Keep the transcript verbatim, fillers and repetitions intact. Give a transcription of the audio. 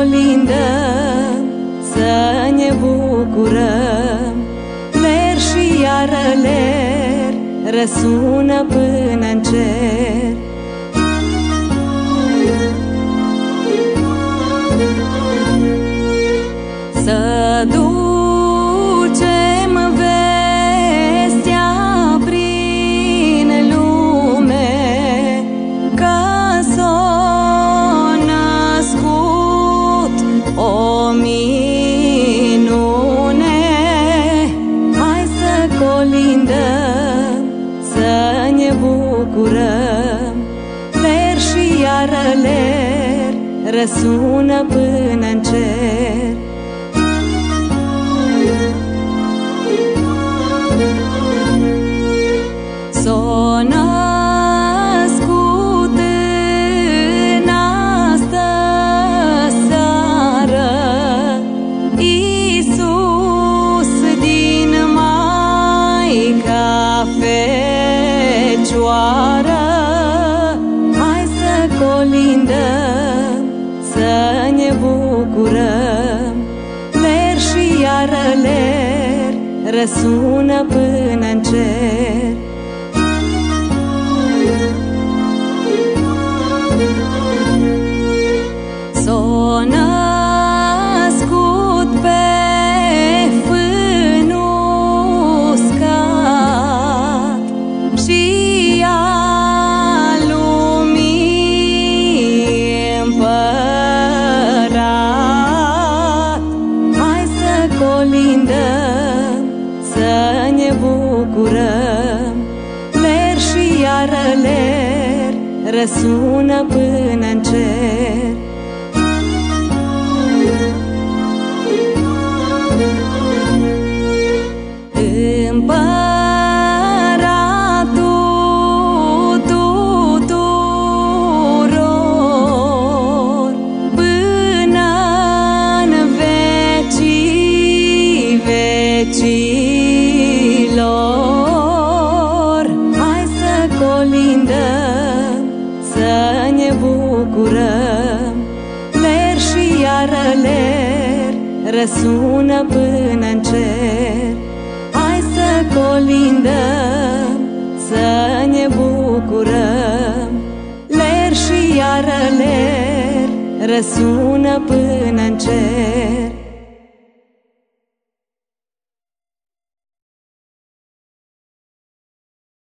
colindăm, să ne bucurăm. Ler și iară ler răsună până-n cer. Să ducem vestea prin lume, că s-a născut o minune. Hai să colindăm, să ne bucurăm. Ler și iară ler răsună până-n cer. S-a născut în astă seară Iisus din Maica Fecioară. Hai să colindăm, să ne bucurăm. Ler și iară ler răsună până-n cer. S-a născut pe fânul uscat și a lumii împărat. Hai să colindăm, să ne bucurăm. Ler și iară ler răsună până-n cer. Împăratul tuturor până-n vecii vecilor. Hai să colindăm, să ne bucurăm. Ler și iară ler răsună până-n cer. Hai să colindăm, să ne bucurăm. Ler și iară ler răsună până-n cer.